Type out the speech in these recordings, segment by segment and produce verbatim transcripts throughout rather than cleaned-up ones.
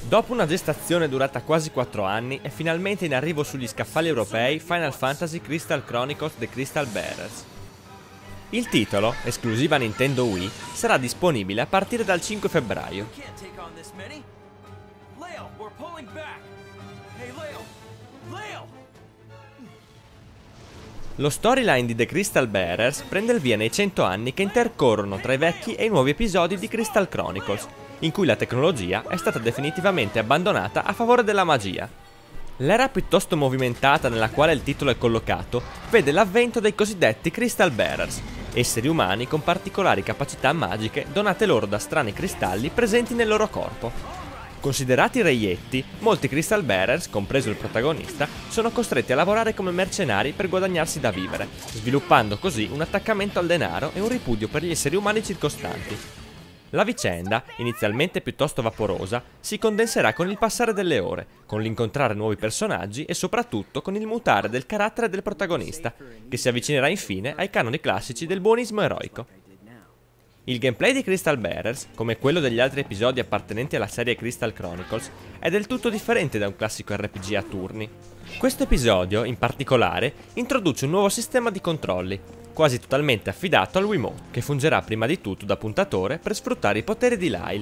Dopo una gestazione durata quasi quattro anni, è finalmente in arrivo sugli scaffali europei Final Fantasy Crystal Chronicles The Crystal Bearers. Il titolo, esclusiva Nintendo Wii, sarà disponibile a partire dal cinque febbraio. Lo storyline di The Crystal Bearers prende il via nei cento anni che intercorrono tra i vecchi e i nuovi episodi di Crystal Chronicles, in cui la tecnologia è stata definitivamente abbandonata a favore della magia. L'era piuttosto movimentata nella quale il titolo è collocato vede l'avvento dei cosiddetti Crystal Bearers, esseri umani con particolari capacità magiche donate loro da strani cristalli presenti nel loro corpo. Considerati reietti, molti Crystal Bearers, compreso il protagonista, sono costretti a lavorare come mercenari per guadagnarsi da vivere, sviluppando così un attaccamento al denaro e un ripudio per gli esseri umani circostanti. La vicenda, inizialmente piuttosto vaporosa, si condenserà con il passare delle ore, con l'incontrare nuovi personaggi e soprattutto con il mutare del carattere del protagonista, che si avvicinerà infine ai canoni classici del buonismo eroico. Il gameplay di Crystal Bearers, come quello degli altri episodi appartenenti alla serie Crystal Chronicles, è del tutto differente da un classico R P G a turni. Questo episodio, in particolare, introduce un nuovo sistema di controlli, quasi totalmente affidato al Wiimote, che fungerà prima di tutto da puntatore per sfruttare i poteri di Lyle.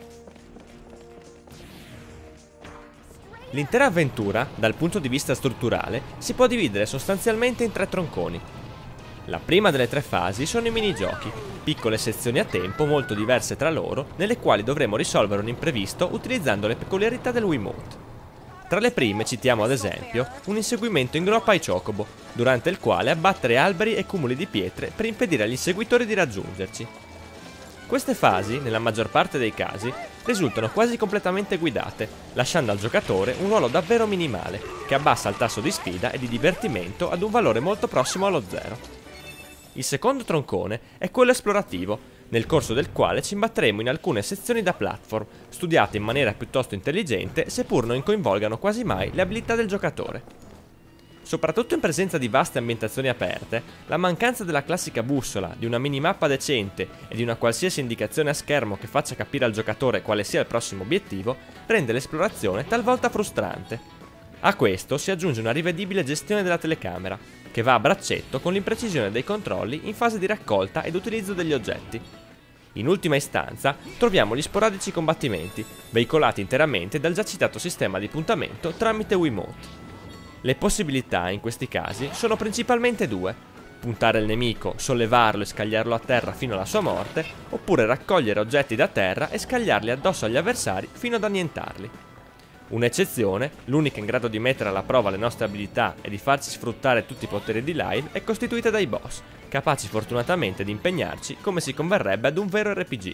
L'intera avventura, dal punto di vista strutturale, si può dividere sostanzialmente in tre tronconi. La prima delle tre fasi sono i minigiochi, piccole sezioni a tempo molto diverse tra loro, nelle quali dovremo risolvere un imprevisto utilizzando le peculiarità del Wiimote. Tra le prime citiamo ad esempio un inseguimento in groppa ai Chocobo, durante il quale abbattere alberi e cumuli di pietre per impedire agli inseguitori di raggiungerci. Queste fasi, nella maggior parte dei casi, risultano quasi completamente guidate, lasciando al giocatore un ruolo davvero minimale, che abbassa il tasso di sfida e di divertimento ad un valore molto prossimo allo zero. Il secondo troncone è quello esplorativo, nel corso del quale ci imbatteremo in alcune sezioni da platform, studiate in maniera piuttosto intelligente, seppur non coinvolgano quasi mai le abilità del giocatore. Soprattutto in presenza di vaste ambientazioni aperte, la mancanza della classica bussola, di una minimappa decente e di una qualsiasi indicazione a schermo che faccia capire al giocatore quale sia il prossimo obiettivo, rende l'esplorazione talvolta frustrante. A questo si aggiunge una rivedibile gestione della telecamera, che va a braccetto con l'imprecisione dei controlli in fase di raccolta ed utilizzo degli oggetti. In ultima istanza troviamo gli sporadici combattimenti, veicolati interamente dal già citato sistema di puntamento tramite Wiimote. Le possibilità in questi casi sono principalmente due: puntare il nemico, sollevarlo e scagliarlo a terra fino alla sua morte, oppure raccogliere oggetti da terra e scagliarli addosso agli avversari fino ad annientarli. Un'eccezione, l'unica in grado di mettere alla prova le nostre abilità e di farci sfruttare tutti i poteri di Lyle, è costituita dai boss, capaci fortunatamente di impegnarci come si converrebbe ad un vero R P G.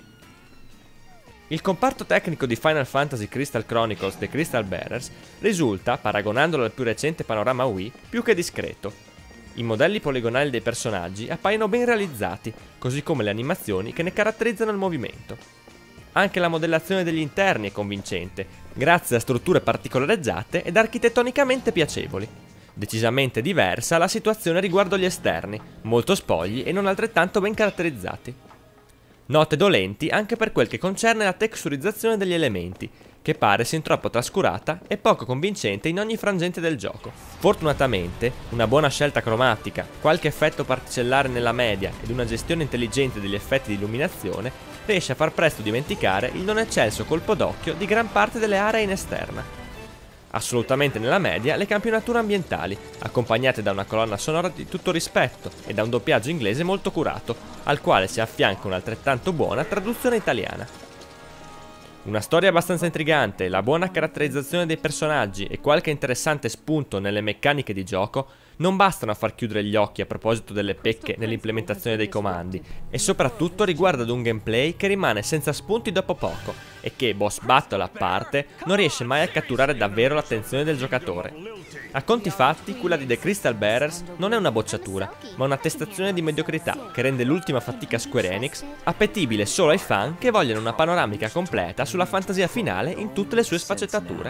Il comparto tecnico di Final Fantasy Crystal Chronicles The Crystal Bearers risulta, paragonandolo al più recente panorama Wii, più che discreto. I modelli poligonali dei personaggi appaiono ben realizzati, così come le animazioni che ne caratterizzano il movimento. Anche la modellazione degli interni è convincente, grazie a strutture particolareggiate ed architettonicamente piacevoli. Decisamente diversa la situazione riguardo gli esterni, molto spogli e non altrettanto ben caratterizzati. Note dolenti anche per quel che concerne la texturizzazione degli elementi, che pare sin troppo trascurata e poco convincente in ogni frangente del gioco. Fortunatamente, una buona scelta cromatica, qualche effetto particellare nella media ed una gestione intelligente degli effetti di illuminazione riesce a far presto dimenticare il non eccelso colpo d'occhio di gran parte delle aree in esterna. Assolutamente nella media le campionature ambientali, accompagnate da una colonna sonora di tutto rispetto e da un doppiaggio inglese molto curato, al quale si affianca un'altrettanto buona traduzione italiana. Una storia abbastanza intrigante, la buona caratterizzazione dei personaggi e qualche interessante spunto nelle meccaniche di gioco non bastano a far chiudere gli occhi a proposito delle pecche nell'implementazione dei comandi, e soprattutto riguarda ad un gameplay che rimane senza spunti dopo poco e che, boss battle a parte, non riesce mai a catturare davvero l'attenzione del giocatore. A conti fatti, quella di The Crystal Bearers non è una bocciatura, ma un'attestazione di mediocrità che rende l'ultima fatica Square Enix appetibile solo ai fan che vogliono una panoramica completa sulla fantasia finale in tutte le sue sfaccettature.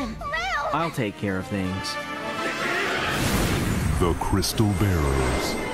I'll take care of things. The Crystal Bearers.